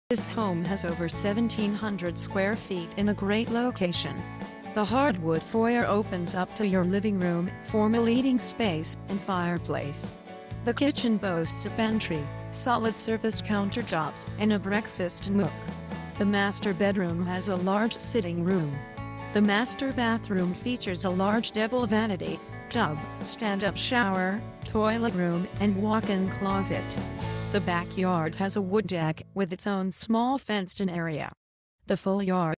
This home has over 1,700 square feet in a great location. The hardwood foyer opens up to your living room, formal eating space, and fireplace. The kitchen boasts a pantry, solid surface countertops, and a breakfast nook. The master bedroom has a large sitting room. The master bathroom features a large double vanity, tub, stand-up shower, toilet room, and walk-in closet. The backyard has a wood deck with its own small fenced-in area. The full yard